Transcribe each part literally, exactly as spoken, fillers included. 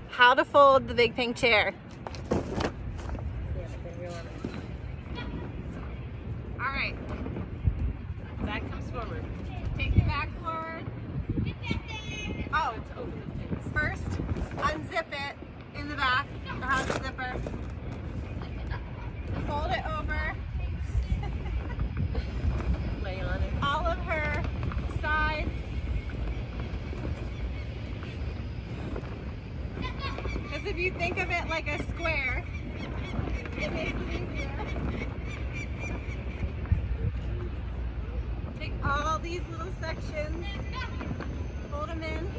how to fold the big pink chair. All right, Back comes forward. take the back forward. Oh, first unzip it in the back, or have the zipper. Fold it over. Lay on it. All of her sides. Because if you think of it like a square, it makes it easier. Take all these little sections, fold them in.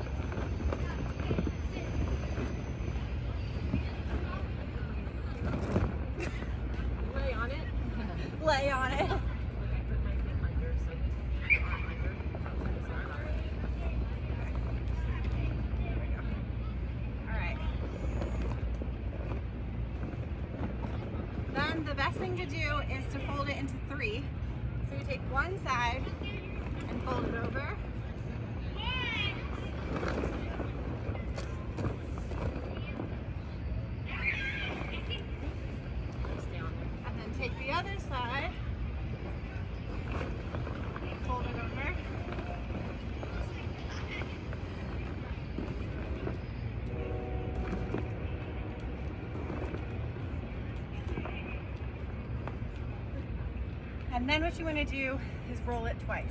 Lay on it. Lay on it. Alright. Then the best thing to do is to fold it into three. So you take one side and fold it over. And then take the other side, fold it over. And then what you want to do is roll it twice.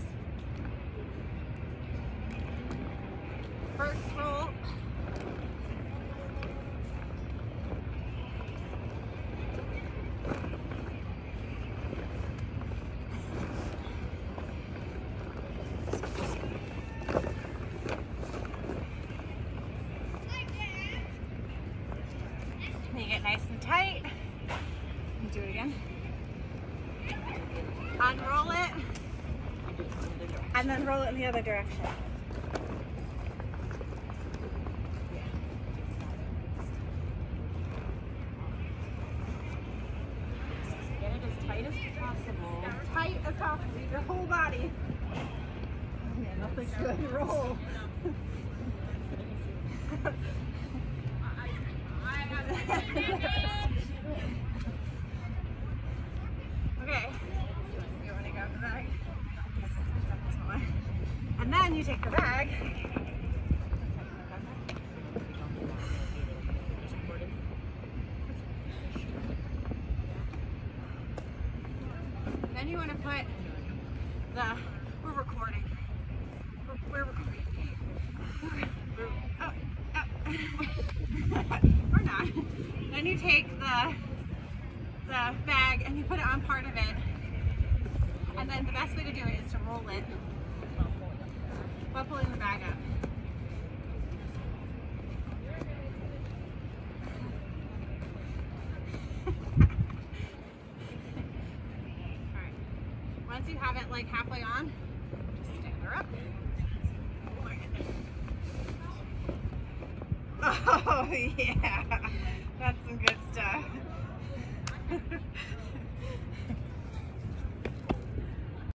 First roll. Make it nice and tight. And do it again. Unroll it, and then roll it in the other direction. Get it as tight as possible. As tight as possible, use your whole body. Yeah, that's a good roll. Okay. You want to grab the bag? And then you take the bag. Then you want to put the, we're recording. We're, we're recording. We're, oh, oh. We're not. Then you take the, the bag and you put it on part of it. And then the best way to do it is to roll it while pulling the bag up. Alright. Once you have it like halfway on, just stand her up. Oh yeah, that's some good stuff.